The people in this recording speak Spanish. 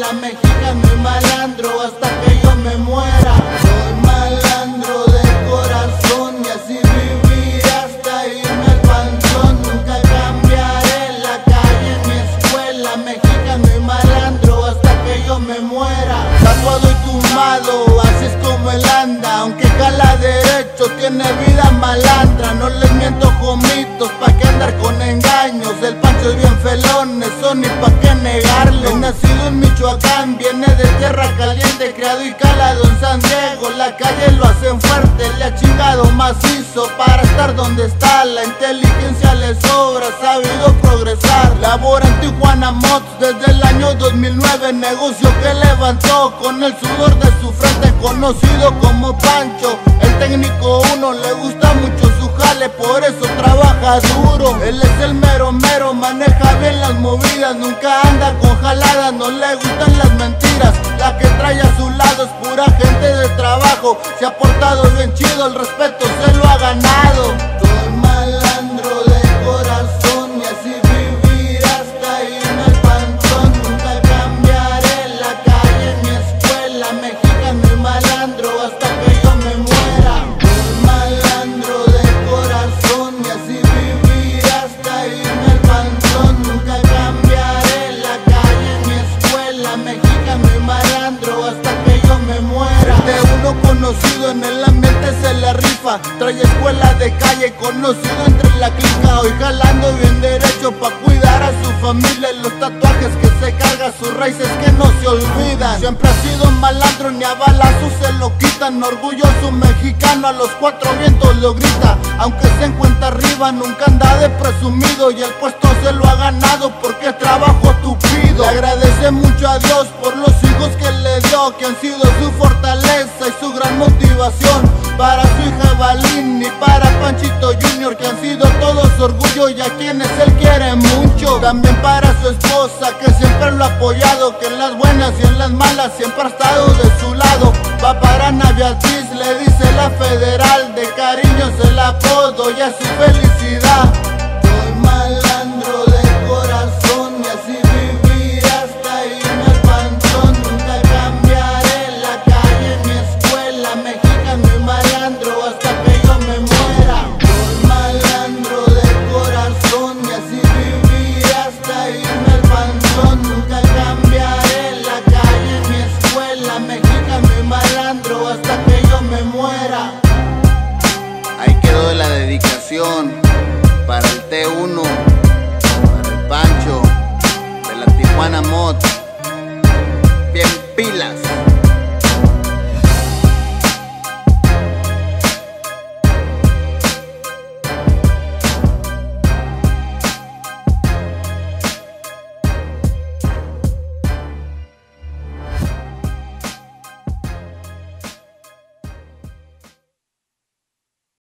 escuela, mexicano y malandro hasta que yo me muera. Soy malandro de corazón y así viví hasta irme al panteón. Nunca cambiaré la calle, mi escuela, mexicano y malandro hasta que yo me muera. Tatuado y tumbado, así es como él anda, aunque jala derecho, tiene vida malandra. No les miento con mitos, pa' que andar con engaños. El Pancho es bien felón, eso ni pa' que negarlo. Es nacido en Michoacán, viene de tierra caliente, criado y calado en San Diego. La calle lo hacen fuerte, le ha chingado macizo para estar donde está. La inteligencia le sobra, ha sabido progresar. Labora en Tijuana Mods desde el año 2009, negocio que levantó con el sudor de su frente. Conocido como Pancho, el técnico uno, le gusta mucho su jale, por eso trabaja duro. Él es el mero mero, maneja bien las movidas, nunca anda con jaladas, no le gustan las mentiras. La que trae a su lado es pura gente de trabajo, se ha portado bien chido, el respeto se lo ha ganado. Soy malandro de corazón y así vivir hasta irme al panteón. Nunca cambiaré la calle, mi escuela, mexicano y malandro hasta que yo me muera. Soy malandro de corazón y así vivir hasta irme al panteón. Nunca cambiaré la calle, mi escuela, mexicano y malandro hasta que yo me muera. De uno conocido en el ambiente se la rifa, trae escuela de calle, conocido entre la clica. Hoy jalando bien derecho pa' cuidar a su familia y los tatuajes que se carga, sus raíces que no se olvidan. Siempre ha sido un malandro, ni a balazos se lo quitan. Orgulloso mexicano, a los cuatro vientos lo grita. Aunque se encuentra arriba, nunca anda de presumido, y el puesto se lo ha ganado porque es trabajo tupido. Le agradece mucho a Dios por los hijos que le dio, que han sido su fortaleza y su gran motivación. Para su hija Balín y para Panchito Junior, que han sido todos orgullo y a quienes él quiere mucho. También para su esposa, que siempre lo ha apoyado, que en las buenas y en las malas siempre ha estado de su lado. Va para Ana Beatriz, le dice la federal, de cariño es el apodo y a su felicidad. Soy malandro de corazón y así vivir hasta irme al panteón. Nunca cambiaré la calle, mi escuela, mexicano y malandro hasta que yo me muera. Soy malandro de corazón y así vivir hasta irme al panteón. Nunca cambiaré la calle, mi escuela, mexicano y malandro hasta que yo me muera. Ahí quedó la dedicación.